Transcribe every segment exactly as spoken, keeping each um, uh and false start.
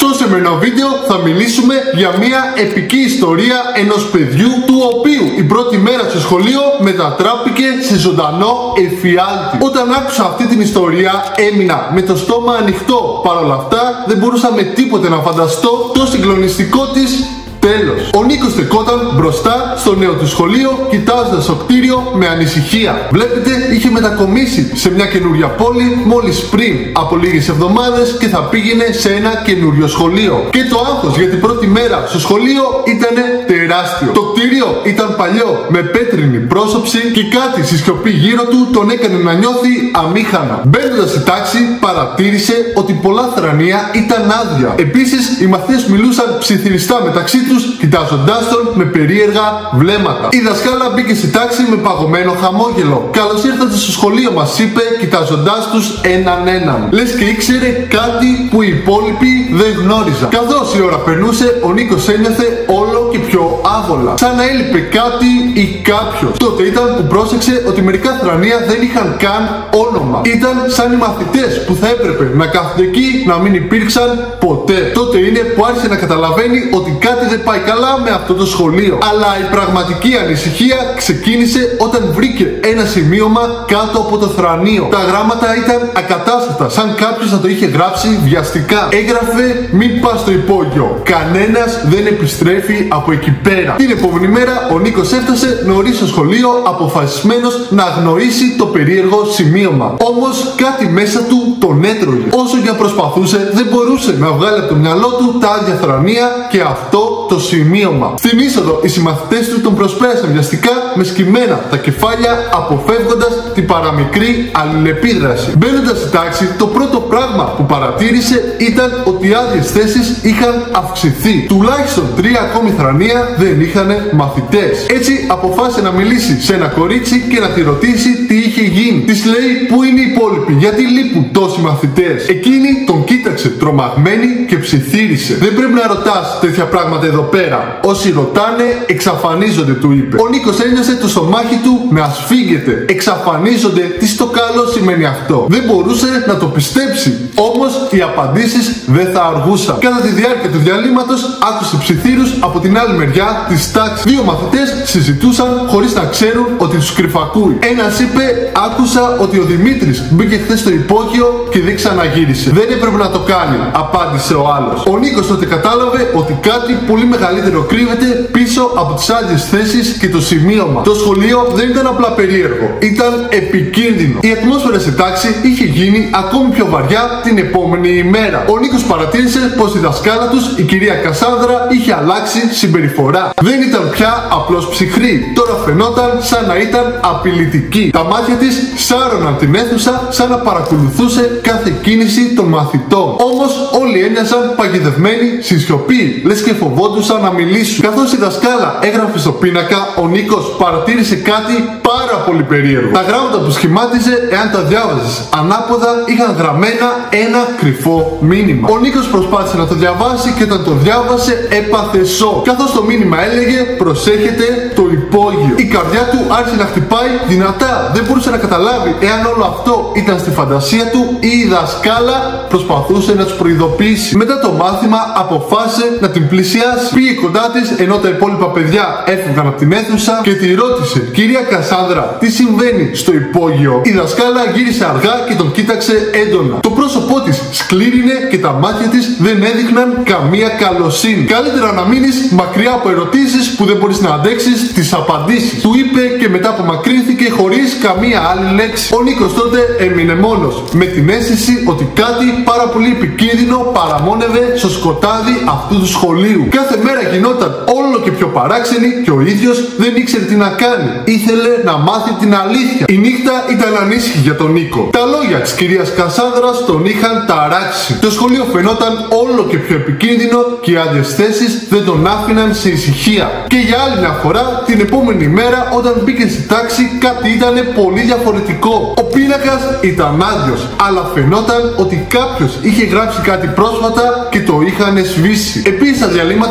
Στο σημερινό βίντεο θα μιλήσουμε για μια επική ιστορία ενός παιδιού του οποίου η πρώτη μέρα στο σχολείο μετατράπηκε σε ζωντανό εφιάλτη. Όταν άκουσα αυτή την ιστορία έμεινα με το στόμα ανοιχτό. Παρ' όλα αυτά δεν μπορούσα με τίποτε να φανταστώ το συγκλονιστικό της τέλος. Ο Νίκος στεκόταν μπροστά στο νέο του σχολείο, κοιτάζοντας το κτίριο με ανησυχία. Βλέπετε, είχε μετακομίσει σε μια καινούρια πόλη μόλις πριν από λίγες εβδομάδες και θα πήγαινε σε ένα καινούριο σχολείο. Και το άγχος για την πρώτη μέρα στο σχολείο ήταν τεράστιο. Το κτίριο ήταν παλιό, με πέτρινη πρόσωψη και κάτι στη σιωπή γύρω του τον έκανε να νιώθει αμήχανα. Μπαίνοντας στη τάξη, παρατήρησε ότι πολλά θρανία ήταν άδεια. Επίσης, οι μαθητές μιλούσαν ψιθυριστά μεταξύ τους, κοιτάζοντάς τον με περίεργα βλέμματα. Η δασκάλα μπήκε στη τάξη με παγωμένο χαμόγελο. «Καλώς ήρθατε στο σχολείο μας», είπε, κοιτάζοντάς τους έναν έναν. Λες και ήξερε κάτι που οι υπόλοιποι δεν γνώριζαν. Καθώς η ώρα περνούσε, ο Νίκος ένιωθε όλο και πιο άβολα, σαν να έλειπε κάτι ή κάποιος. Τότε ήταν που πρόσεξε ότι μερικά θρανία δεν είχαν καν όνομα. Ήταν σαν οι μαθητές που θα έπρεπε να κάθονται εκεί να μην υπήρξαν ποτέ. Τότε είναι που άρχισε να καταλαβαίνει ότι κάτι δεν πάει καλά με αυτό το σχολείο. Αλλά η πραγματική ανησυχία ξεκίνησε όταν βρήκε ένα σημείωμα κάτω από το θρανίο. Τα γράμματα ήταν ακατάστατα, σαν κάποιος να το είχε γράψει βιαστικά. Έγραφε «Μην πας στο υπόγειο. Κανένας δεν επιστρέφει από εκεί πέρα». Την επόμενη μέρα ο Νίκος έφτασε νωρίς στο σχολείο, αποφασισμένος να αγνοήσει το περίεργο σημείωμα. Όμως κάτι μέσα του τον έτρωγε. Όσο και αν προσπαθούσε, δεν μπορούσε να βγάλει από το μυαλό του τα άδεια θρανία και αυτό το σημείωμα. Στην είσοδο οι συμμαθητές του τον προσπέρασαν βιαστικά με σκυμμένα τα κεφάλια, αποφεύγοντας την παραμικρή αλληλεπίδραση. Μπαίνοντας στη τάξη, το πρώτο πράγμα που παρατήρησε ήταν ότι οι άδειες θέσεις είχαν αυξηθεί. Τουλάχιστον τρία ακόμη θρανία δεν είχαν μαθητές. Έτσι αποφάσισε να μιλήσει σε ένα κορίτσι και να τη ρωτήσει τι είχε γίνει. Της λέει «Πού είναι οι υπόλοιποι, γιατί λείπουν τόσοι μαθητές?» Εκείνη τον κοίταξε τρομαγμένη και ψιθύρισε. «Δεν πρέπει να ρωτάς τέτοια πράγματα εδώ πέρα. Όσοι ρωτάνε εξαφανίζονται», του είπε. Ο Νίκος ένιωσε το στομάχι του να σφίγγεται. Εξαφανίζονται, τι στο καλό σημαίνει αυτό? Δεν μπορούσε να το πιστέψει. Όμως οι απαντήσεις δεν θα αργούσαν. Κατά τη διάρκεια του διαλύματος άκουσε ψιθύρους από την άλλη μεριά της τάξης. Δύο μαθητές συζητούσαν χωρίς να ξέρουν ότι τους κρυφακούει. Ένας είπε «Άκουσα ότι ο Δημήτρης μπήκε χθες στο υπόγειο και δεν ξαναγύρισε. Δεν έπρεπε να το κάνει», απάντησε ο άλλος. Ο Νίκος τότε κατάλαβε ότι κάτι πολύ μεγαλύτερο κρύβεται πίσω από τις άδειες θέσεις και το σημείωμα. Το σχολείο δεν ήταν απλά περίεργο, ήταν επικίνδυνο. Η ατμόσφαιρα στη τάξη είχε γίνει ακόμη πιο βαριά την επόμενη ημέρα. Ο Νίκος παρατήρησε πως η δασκάλα τους, η κυρία Κασάνδρα, είχε αλλάξει συμπεριφορά. Δεν ήταν πια απλώς ψυχρή, τώρα φαινόταν σαν να ήταν απειλητική. Τα μάτια της σάρωναν την αίθουσα σαν να παρακολουθούσε κάθε κίνηση των μαθητών. Όμως όλοι έμοιαζαν παγιδευμένοι στη σιωπή, λες και φοβόντουσαν να μιλήσουν. Καθώς η δασκάλα έγραφε στο πίνακα, ο Νίκος παρατήρησε κάτι πάρα πολύ περίεργο. Τα γράμματα που σχημάτιζε, εάν τα διάβαζες ανάποδα, είχαν γραμμένα ένα κρυφό μήνυμα. Ο Νίκος προσπάθησε να το διαβάσει και όταν το διάβασε έπαθε σοκ. Καθώς το μήνυμα έλεγε «Προσέχετε το υπόγειο». Η καρδιά του άρχισε να χτυπάει δυνατά. Δεν μπορούσε να καταλάβει εάν όλο αυτό ήταν στη φαντασία του ή η δασκάλα προσπαθούσε να τους προειδοποιήσει. Μετά το μάθημα αποφάσισε να την πλησιάσει. Πήγε κοντά της ενώ τα υπόλοιπα παιδιά έφευγαν από την αίθουσα και τη ρώτησε «Κυρία Κασάνδρα, τι συμβαίνει στο υπόγειο?» Η δασκάλα γύρισε αργά και τον κοίταξε έντονα. Το πρόσωπό της σκλήρινε και τα μάτια της δεν έδειχναν καμία καλοσύνη. «Καλύτερα να μείνεις μακριά από ερωτήσεις που δεν μπορείς να αντέξεις τις απαντήσεις», του είπε και μετά απομακρύνθηκε χωρίς καμία άλλη λέξη. Ο Νίκος τότε έμεινε μόνος, με την αίσθηση ότι κάτι πάρα πολύ επικίνδυνο παραμόνευε στο σκοτάδι αυτού του σχολείου. Κάθε μέρα γινόταν όλο και πιο παράξενη και ο ίδιος δεν ήξερε τι να κάνει. Ήθελε να μάθει την αλήθεια. Η νύχτα ήταν ανήσυχη για τον Νίκο. Τα λόγια της κυρίας Κασάνδρας τον είχαν ταράξει. Το σχολείο φαινόταν όλο και πιο επικίνδυνο και οι άδειες θέσεις δεν τον άφηναν σε ησυχία. Και για άλλη μια φορά, την επόμενη μέρα, όταν μπήκε στη τάξη, κάτι ήταν πολύ διαφορετικό. Ο πίνακας ήταν άδειος, αλλά φαινόταν ότι κάποιος είχε γράψει κάτι πρόσφατα και το είχαν σβήσει. Επίσης, στα διαλύματα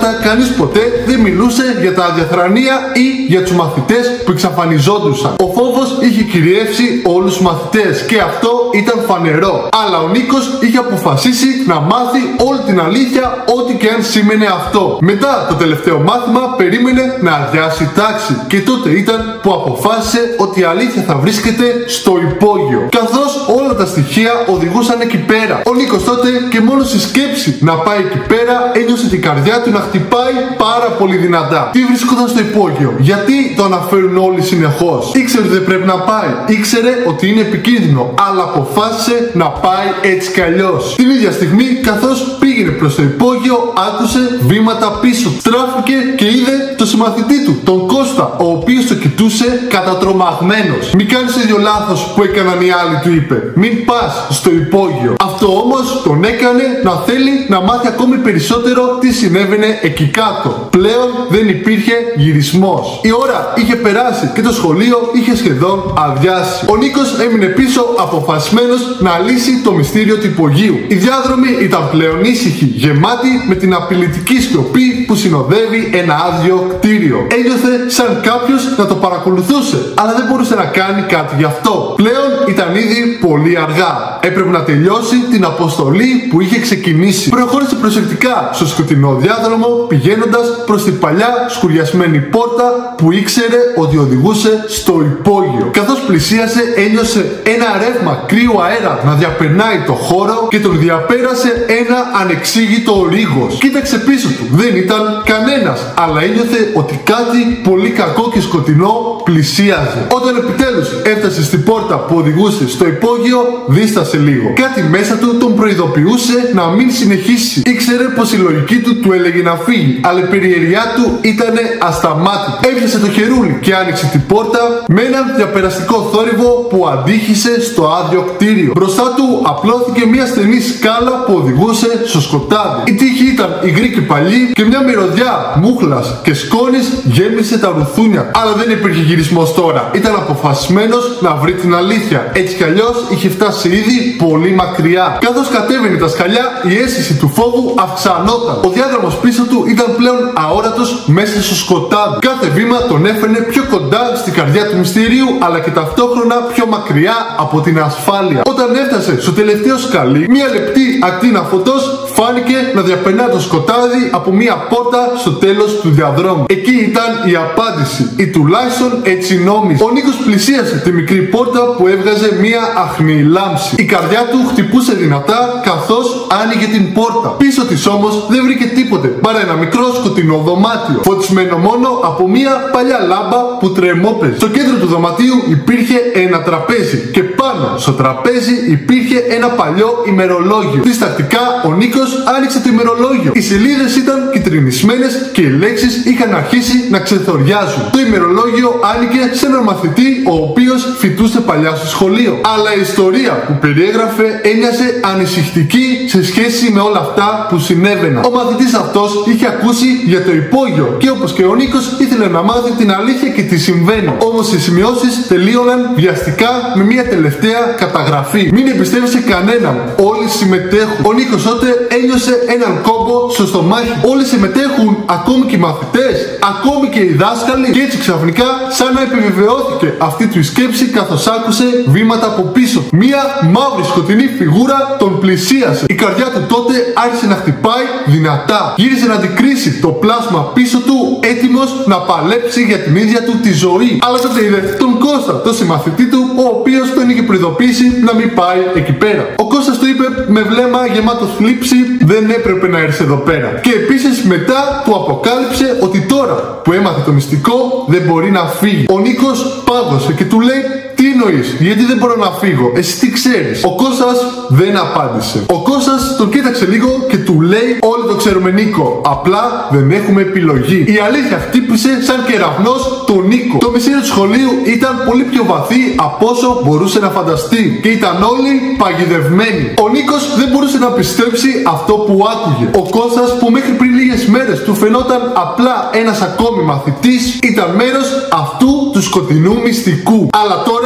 κανείς ποτέ δεν μιλούσε για τα αδιαθρανία ή για τους μαθητές που εξαφανιζόντουσαν. Ο φόβος είχε κυριεύσει όλους τους μαθητές και αυτό ήταν φανερό. Αλλά ο Νίκος είχε αποφασίσει να μάθει όλη την αλήθεια, ό,τι και αν σήμαινε αυτό. Μετά το τελευταίο μάθημα περίμενε να αδειάσει η τάξη και τότε ήταν που αποφάσισε ότι η αλήθεια θα βρίσκεται στο υπόγειο. Καθώς όλα τα στοιχεία οδηγούσαν εκεί πέρα. Ο Νίκος τότε και μόνο στη σκέψη να πάει εκεί πέρα ένιωσε την καρδιά του να χτυπάει πάρα πολύ δυνατά. Τι βρίσκονταν στο υπόγειο, γιατί το αναφέρουν όλοι συνεχώς. Ήξερε ότι δεν πρέπει να πάει, ήξερε ότι είναι επικίνδυνο, αλλά αποφάσισε να πάει έτσι κι αλλιώς. Την ίδια στιγμή, καθώς πήγαινε προς το υπόγειο, άκουσε βήματα πίσω. Στράφηκε και είδε το συμμαθητή του, τον Κώστα, ο οποίος το κοιτούσε κατατρομαγμένος. Μην κάνεις το ίδιο λάθος που έκαναν οι άλλοι, του είπε. Μην πας στο υπόγειο. Αυτό όμως τον έκανε να θέλει να μάθει ακόμη περισσότερο τι συνέβαινε εκεί κάτω. Πλέον δεν υπήρχε γυρισμός. Η ώρα είχε περάσει και το σχολείο είχε σχεδόν αδειάσει. Ο Νίκος έμεινε πίσω αποφασισμένος να λύσει το μυστήριο του υπογείου. Οι διάδρομοι ήταν πλέον ήσυχοι, γεμάτοι με την απειλητική σιωπή που συνοδεύει ένα άδειο κτίριο. Ένιωθε σαν κάποιος να το παρακολουθούσε, αλλά δεν μπορούσε να κάνει κάτι γι' αυτό. Πλέον ήταν ήδη πολύ αργά. Έπρεπε να τελειώσει την αποστολή που είχε ξεκινήσει. Προχώρησε προσεκτικά στο σκοτεινό διάδρομο, πηγαίνοντας προς την παλιά σκουριασμένη πόρτα που ήξερε ότι οδηγούσε στο υπόγειο. Καθώς πλησίασε, ένιωσε ένα ρεύμα κρύου αέρα να διαπερνάει το χώρο και τον διαπέρασε ένα ανεξήγητο ρίγος. Κοίταξε πίσω του, δεν ήταν κανένας, αλλά ένιωθε ότι κάτι πολύ κακό και σκοτεινό πλησίαζε. Όταν επιτέλους έφτασε στην πόρτα που οδηγούσε στο υπόγειο, δίστασε λίγο. Κάτι μέσα του τον προειδοποιούσε να μην συνεχίσει. Ήξερε πως η λογική του του έλεγε να φύγει, αλλά η περιέργειά του ήταν ασταμάτητη. Έπιασε το χερούλι και άνοιξε την πόρτα με έναν διαπεραστικό θόρυβο που αντίχησε στο άδειο κτίριο. Μπροστά του απλώθηκε μια στενή σκάλα που οδηγούσε στο σκοτάδι. Η τύχη ήταν υγρή και παλιή και μια μυρωδιά μούχλας και σκόνης γέμισε τα ρουθούνια. Αλλά δεν υπήρχε γυρισμός τώρα. Ήταν αποφασισμένος να βρει την αλήθεια. Έτσι κι αλλιώς είχε φτάσει ήδη πολύ μακριά. Καθώς κατέβαινε τα σκαλιά, η αίσθηση του φόβου αυξανόταν. Ο διάδρομος πίσω του ήταν πλέον αόρατος μέσα στο σκοτάδι. Κάθε βήμα τον έφερνε πιο κοντά στην καρδιά του μυστηρίου, αλλά και ταυτόχρονα πιο μακριά από την ασφάλεια. Όταν έφτασε στο τελευταίο σκαλί, μια λεπτή ακτίνα φωτός φάνηκε να διαπερνά το σκοτάδι από μια πόρτα στο τέλος του διαδρόμου. Εκεί ήταν η απάντηση, ή τουλάχιστον έτσι νόμιζε. Ο Νίκος πλησίασε τη μικρή πόρτα που έβγαζε μια αχνή λάμψη. Η καρδιά του χτυπούσε δυνατά καθώς άνοιγε την πόρτα. Πίσω της όμως δεν βρήκε τίποτε παρά ένα μικρό σκοτεινό δωμάτιο, φωτισμένο μόνο από μια παλιά λάμπα που τρεμόπαιζε. Στο κέντρο του δωματίου υπήρχε ένα τραπέζι και πάνω στο τραπέζι υπήρχε ένα παλιό ημερολόγιο. Διστακτικά ο Νίκος άνοιξε το ημερολόγιο. Οι σελίδες ήταν κυτρινισμένες και οι λέξεις είχαν αρχίσει να ξεθοριάζουν. Το ημερολόγιο άνοιγε σε έναν μαθητή ο οποίος φοιτούσε παλιά στο σχολείο. Αλλά η ιστορία που περιέγραφε έμοιαζε ανησυχητική σε σχέση με όλα αυτά που συνέβαιναν. Ο μαθητής αυτός είχε ακούσει για το υπόγειο και όπως και ο Νίκος ήθελε να μάθει την αλήθεια και τι συμβαίνει. Όμως οι σημειώσεις τελείωναν βιαστικά με μια τελευταία καταγραφή. Μην εμπιστεύεσαι κανέναν. Όλοι συμμετέχουν. Ο Νίκος τότε ένιωσε έναν κόμπο στο στομάχι. Όλοι συμμετέχουν, ακόμη και οι μαθητές, ακόμη και οι δάσκαλοι. Και έτσι ξαφνικά, σαν να επιβεβαιώθηκε αυτή του η σκέψη, καθώς άκουσε βήματα από πίσω. Μια μαύρη σκοτεινή φιγούρα τον πλησίασε. Η καρδιά του τότε άρχισε να χτυπάει δυνατά. Γύρισε να αντικρίσει το πλάσμα πίσω του, έτοιμος να παλέψει για την ίδια του τη ζωή. Αλλά τότε είδε τον Κώστα, τον συμμαθητή του, ο οποίος τον είχε προειδοποιήσει να μην πάει εκεί πέρα. Ο Κώστας του είπε με βλέμμα γεμάτο θλίψη: δεν έπρεπε να έρθει εδώ πέρα. Και επίσης μετά του αποκάλυψε ότι τώρα που έμαθε το μυστικό δεν μπορεί να φύγει. Ο Νίκος πάγωσε και του λέει: τι εννοείς, γιατί δεν μπορώ να φύγω, εσύ τι ξέρεις? Ο Κώστας δεν απάντησε. Ο Κώστας τον κοίταξε λίγο και του λέει: όλοι το ξέρουμε, Νίκο, απλά δεν έχουμε επιλογή. Η αλήθεια χτύπησε σαν κεραυνός τον Νίκο. Το μυστήριο του σχολείου ήταν πολύ πιο βαθύ από όσο μπορούσε να φανταστεί και ήταν όλοι παγιδευμένοι. Ο Νίκος δεν μπορούσε να πιστέψει αυτό που άκουγε. Ο Κώστας, που μέχρι πριν λίγες μέρες του φαινόταν απλά ένας ακόμη μαθητής, ήταν μέρος αυτού του σκοτεινού μυστικού. Αλλά τώρα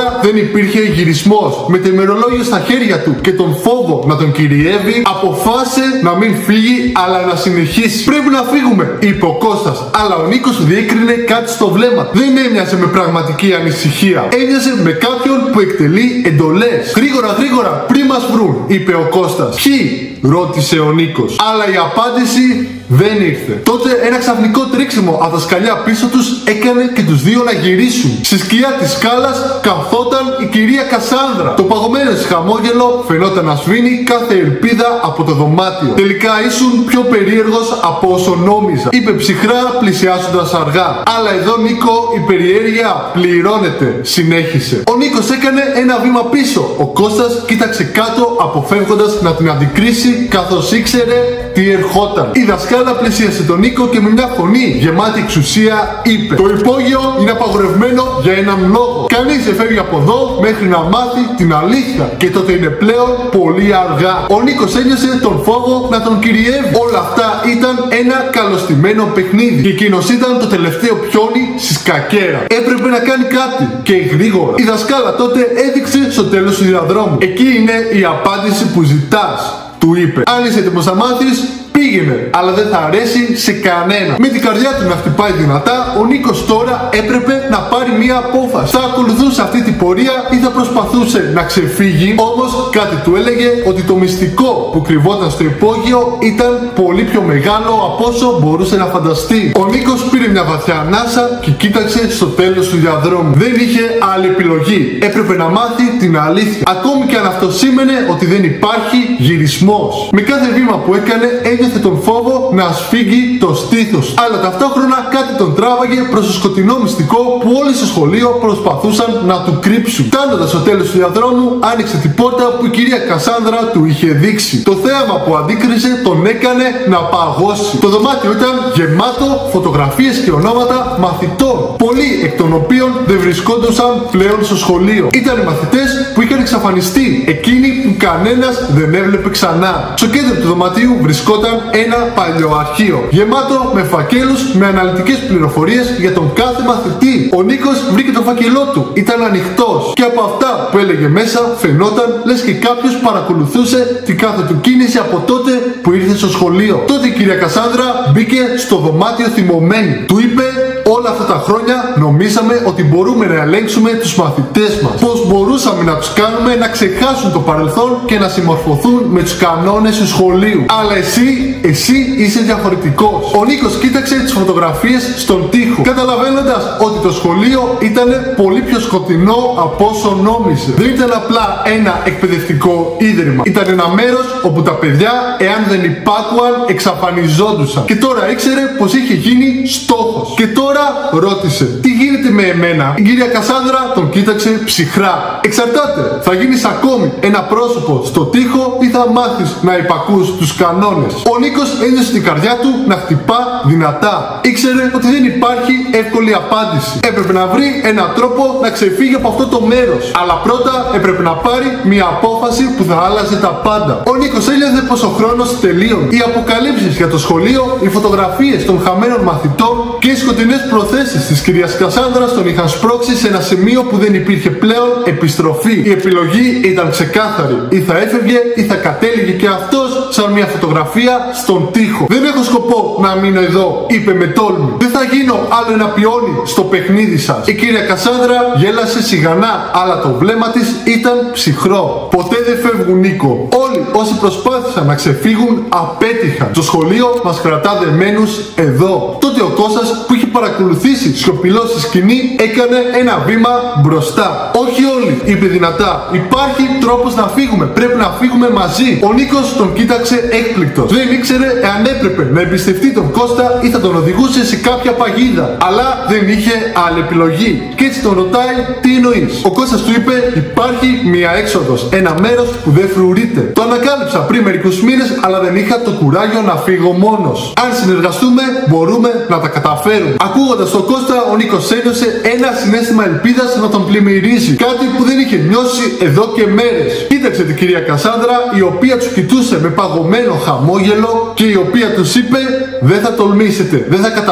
τώρα δεν υπήρχε γυρισμός. Με το ημερολόγιο στα χέρια του και τον φόβο να τον κυριεύει, αποφάσισε να μην φύγει αλλά να συνεχίσει. Πρέπει να φύγουμε, είπε ο Κώστας, αλλά ο Νίκος διέκρινε κάτι στο βλέμμα. Δεν έμοιαζε με πραγματική ανησυχία. Έμοιαζε με κάποιον που εκτελεί εντολές. Γρήγορα, γρήγορα, πριν μας βρουν, είπε ο Κώστας. Ποιοι? Ρώτησε ο Νίκος. Αλλά η απάντηση δεν ήρθε. Τότε ένα ξαφνικό τρίξιμο από τα σκαλιά πίσω τους έκανε και τους δύο να γυρίσουν. Στη σκιά της σκάλας καθόταν η κυρία Κασάνδρα. Το παγωμένο της χαμόγελο φαινόταν να σβήνει κάθε ελπίδα από το δωμάτιο. Τελικά ήσουν πιο περίεργος από όσο νόμιζα, είπε ψυχρά πλησιάζοντας αργά. Αλλά εδώ, Νίκο, η περιέργεια πληρώνεται, συνέχισε. Ο Νίκος έκανε ένα βήμα πίσω. Ο Κώστας κοίταξε κάτω αποφεύγοντας να την αντικρίσει, καθώς ήξερε τι ερχόταν. Η δασκάλα πλησίασε τον Νίκο και με μια φωνή γεμάτη εξουσία είπε: το υπόγειο είναι απαγορευμένο για έναν λόγο. Κανείς δεν φεύγει από εδώ μέχρι να μάθει την αλήθεια. Και τότε είναι πλέον πολύ αργά. Ο Νίκος ένιωσε τον φόβο να τον κυριεύει. Όλα αυτά ήταν ένα καλωστημένο παιχνίδι. Και εκείνος ήταν το τελευταίο πιόνι στη σκακέρα. Έπρεπε να κάνει κάτι και γρήγορα. Η δασκάλα τότε έδειξε στο τέλος του διαδρόμου. Εκεί είναι η απάντηση που ζητάς, του είπε. Αν είσαι έτοιμος να μάθεις, πήγαινε, αλλά δεν θα αρέσει σε κανένα. Με την καρδιά του να χτυπάει δυνατά, ο Νίκος τώρα έπρεπε να πάρει μία απόφαση. Θα ακολουθούσε αυτή την πορεία ή θα προσπαθούσε να ξεφύγει, όμως κάτι του έλεγε ότι το μυστικό που κρυβόταν στο υπόγειο ήταν πολύ πιο μεγάλο από όσο μπορούσε να φανταστεί. Ο Νίκος πήρε μια βαθιά ανάσα και κοίταξε στο τέλος του διαδρόμου. Δεν είχε άλλη επιλογή. Έπρεπε να μάθει την αλήθεια. Ακόμη και αν αυτό σήμαινε ότι δεν υπάρχει γυρισμός. Με κάθε βήμα που έκανε, ένιωθε τον φόβο να σφίγγει το στήθος. Αλλά ταυτόχρονα κάτι τον τράβαγε προς το σκοτεινό μυστικό που όλοι στο σχολείο προσπαθούσαν να του κρύψουν. Φτάνοντας στο τέλος του διαδρόμου, άνοιξε την πόρτα που η κυρία Κασάνδρα του είχε δείξει. Το θέαμα που αντίκριζε τον έκανε να παγώσει. Το δωμάτιο ήταν γεμάτο φωτογραφίες και ονόματα μαθητών, πολλοί εκ των οποίων δεν βρισκόντουσαν πλέον στο σχολείο. Ήταν οι μαθητές που είχαν εξαφανιστεί, εκείνοι που κανένας δεν έβλεπε ξανά. Στο κέντρο του δωματίου βρισκόταν ένα παλιοαρχείο, γεμάτο με φακέλους με αναλυτικές πληροφορίες για τον κάθε μαθητή. Ο Νίκος βρήκε το φάκελό του, ήταν ανοιχτός και από αυτά που έλεγε μέσα φαινόταν λες και κάποιος παρακολουθούσε την κάθε του κίνηση από τότε που ήρθε στο σχολείο. Τότε η κυρία Κασάνδρα μπήκε στο δωμάτιο θυμωμένη. Του είπε: όλα αυτά τα χρόνια νομίζαμε ότι μπορούμε να ελέγξουμε τους μαθητές μας. Πως μπορούσαμε να τους κάνουμε να ξεχάσουν το παρελθόν και να συμμορφωθούν με τους κανόνες του σχολείου. Αλλά εσύ, εσύ είσαι διαφορετικός. Ο Νίκος κοίταξε τις φωτογραφίες στον τοίχο, καταλαβαίνοντας ότι το σχολείο ήταν πολύ πιο σκοτεινό από όσο νόμιζε. Δεν ήταν απλά ένα εκπαιδευτικό ίδρυμα. Ήταν ένα μέρος όπου τα παιδιά, εάν δεν υπάκουαν, εξαφανιζόντουσαν. Και τώρα ήξερε πως είχε γίνει στόχος. Και τώρα ρώτησε: τι γίνεται με εμένα? Η κυρία Κασάνδρα τον κοίταξε ψυχρά. Εξαρτάται. Θα γίνεις ακόμη ένα πρόσωπο στο τοίχο ή θα μάθεις να υπακούς τους κανόνες. Ο Νίκος ένιωσε την καρδιά του να χτυπά δυνατά. Ήξερε ότι δεν υπάρχει εύκολη απάντηση. Έπρεπε να βρει έναν τρόπο να ξεφύγει από αυτό το μέρος. Αλλά πρώτα έπρεπε να πάρει μια απόφαση που θα άλλαζε τα πάντα. Ο Νίκος ένιωθε πως ο χρόνος τελείωνε. Οι αποκαλύψεις για το σχολείο, οι φωτογραφίες των χαμένων μαθητών και οι σκοτεινές προθέσεις της κυρίας Κασάνδρας τον είχαν σπρώξει σε ένα σημείο που δεν υπήρχε πλέον επιστροφή. Η επιλογή ήταν ξεκάθαρη. Ή θα έφευγε ή θα κατέληγε και αυτός σαν μια φωτογραφία στον τοίχο. Δεν έχω σκοπό να μείνω εδώ, είπε με τόλμη. Δεν θα γίνω άλλο ένα πιόνι στο παιχνίδι σας. Η κυρία Κασάνδρα γέλασε σιγανά, αλλά το βλέμμα της ήταν ψυχρό. Ποτέ δεν φεύγουν, Νίκο. Όλοι όσοι προσπάθησαν να ξεφύγουν απέτυχαν. Το σχολείο μας κρατά δεμένους εδώ. Τότε ο Κώστας που είχε παρακολουθήσει σιωπηλός στη σκηνή έκανε ένα βήμα μπροστά. Όχι όλοι, είπε δυνατά. Υπάρχει τρόπος να φύγουμε. Πρέπει να φύγουμε μαζί. Ο Νίκος τον κοίταξε έκπληκτος. Δεν ήξερε εάν έπρεπε να εμπιστευτεί τον Κώστα ή θα τον οδηγούσε σε κάποια παγίδα. Αλλά δεν είχε άλλη επιλογή. Και έτσι τον ρωτάει: τι εννοείς? Ο Κώστας του είπε: υπάρχει μία έξοδος. Ένα μέρος που δεν φρουρείται. Το ανακάλυψα πριν μερικούς μήνες, αλλά δεν είχα το κουράγιο να φύγω μόνος. Αν συνεργαστούμε, μπορούμε να τα καταφέρουμε. Ακούγοντας τον Κώστα, ο Νίκος ένιωσε ένα συναίσθημα ελπίδας να τον πλημμυρίζει. Κάτι που δεν είχε νιώσει εδώ και μέρες. Κοίταξε την κυρία Κασάνδρα, η οποία τους κοιτούσε με παγωμένο χαμόγελο και η οποία τους είπε: δεν θα τολμήσετε, δεν θα καταφέρετε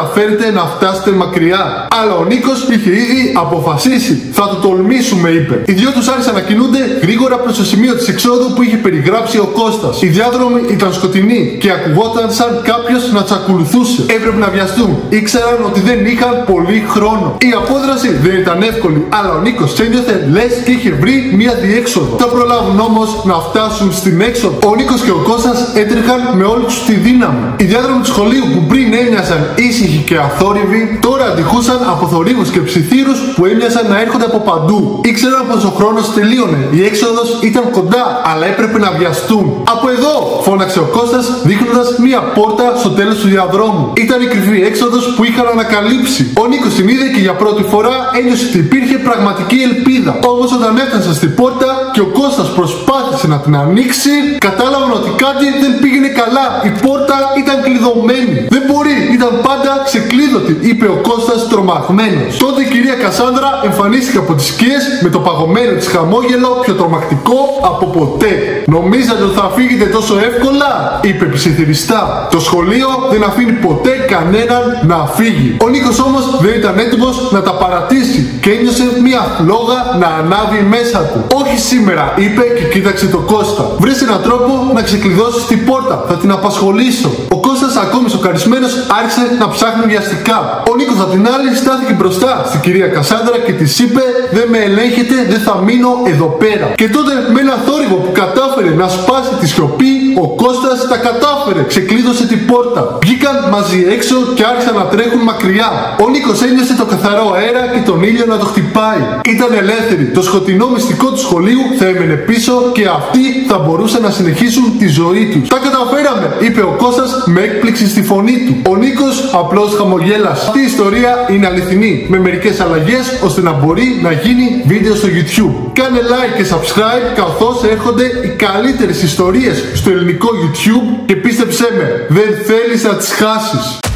θέλετε να φτάσετε μακριά. Αλλά ο Νίκος είχε ήδη αποφασίσει. Θα το τολμήσουμε, είπε. Οι δυο τους άρχισαν να κινούνται γρήγορα προς το σημείο της εξόδου που είχε περιγράψει ο Κώστας. Οι διάδρομοι ήταν σκοτεινοί και ακουγόταν σαν κάποιος να τους ακολουθούσε. Έπρεπε να βιαστούν. Ήξεραν ότι δεν είχαν πολύ χρόνο. Η απόδραση δεν ήταν εύκολη, αλλά ο Νίκος ένιωθε λες και είχε βρει μία διέξοδο. Θα προλάβουν όμως να φτάσουν στην έξοδο. Ο Νίκος και ο Κώστας έτρεχαν με όλη τους τη δύναμη. Οι διάδρομοι του σχολείου που πριν έμοιαζαν ήσυχοι και αθόρυβοι, τώρα αντιχούσαν από θορύβους και ψιθύρους που έμοιαζαν να έρχονται από παντού. Ήξεραν πως ο χρόνος τελείωνε. Η έξοδος ήταν κοντά, αλλά έπρεπε να βιαστούν. Από εδώ! Φώναξε ο Κώστας, δείχνοντας μία πόρτα στο τέλος του διαδρόμου. Ήταν η κρυφή έξοδος που είχαν ανακαλύψει. Ο Νίκος την είδε και για πρώτη φορά ένιωσε ότι υπήρχε πραγματική ελπίδα. Όμως όταν έφτασαν στην πόρτα και ο Κώστας προσπάθησε να την ανοίξει, κατάλαβαν ότι κάτι δεν πήγαινε καλά. Η πόρτα ήταν κλειδωμένη. Δεν μπορεί, ήταν πάντα ξεκλείδωτη, είπε ο Κώστας τρομαγμένος. Τότε η κυρία Κασάνδρα εμφανίστηκε από τις σκιές με το παγωμένο της χαμόγελο πιο τρομακτικό από ποτέ. Νομίζατε ότι θα φύγετε τόσο εύκολα, είπε ψιθυριστά. Το σχολείο δεν αφήνει ποτέ κανέναν να φύγει. Ο Νίκος όμως δεν ήταν έτοιμος να τα παρατήσει και ένιωσε μια φλόγα να ανάβει μέσα του. Όχι σήμερα, είπε και κοίταξε το Κώστα. Βρες έναν τρόπο να ξεκλειδώσεις την πόρτα, θα την απασχολήσω. Ο Κώστας, ακόμη σοκαρισμένος, άρχισε να ψάχνει βιαστικά. Ο Νίκος απ' την άλλη στάθηκε μπροστά στην κυρία Κασάνδρα και της είπε: δεν με ελέγχετε, δεν θα μείνω εδώ πέρα. Και τότε με ένα θόρυβο που κατάφερε να σπάσει τη σιωπή, ο Κώστας τα κατάφερε. Ξεκλείδωσε την πόρτα. Βγήκαν μαζί έξω και άρχισαν να τρέχουν μακριά. Ο Νίκος ένιωσε το καθαρό αέρα και τον ήλιο να το χτυπάει. Ήταν ελεύθεροι. Το σκοτεινό μυστικό του σχολείου θα έμενε πίσω και αυτοί θα μπορούσαν να συνεχίσουν τη ζωή τους. Τα καταφέραμε, είπε ο Κώστας με έκπληξη στη φωνή του. Ο Νίκος απλώς χαμογέλασε. Αυτή η ιστορία είναι αληθινή, με μερικές αλλαγές ώστε να μπορεί να γίνει βίντεο στο YouTube. Κάνε like και subscribe καθώς έρχονται οι καλύτερες ιστορίες στο ελληνικό YouTube και πίστεψέ με, δεν θέλεις να τις χάσεις.